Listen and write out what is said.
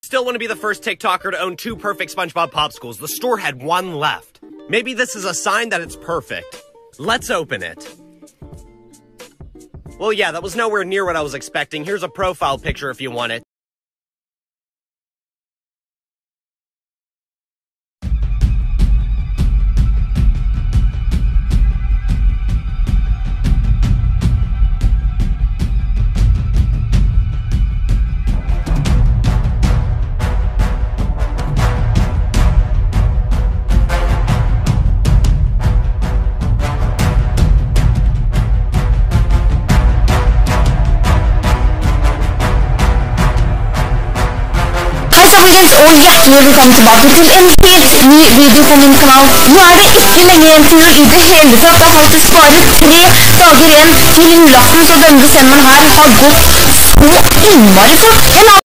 Still want to be the first TikToker to own 2 perfect SpongeBob Popsicles. The store had 1 left. Maybe this is a sign that it's perfect. Let's open it. Well, yeah, that was nowhere near what I was expecting. Here's a profile picture if you want it. Og hjertelig velkommen tilbake til en helt ny video på min kanal. Nå er det ikke lenge igjen til jul i det hele tatt. Det har faktisk bare 3 dager igjen til julaften, så denne desemberen her har gått så innmari fort.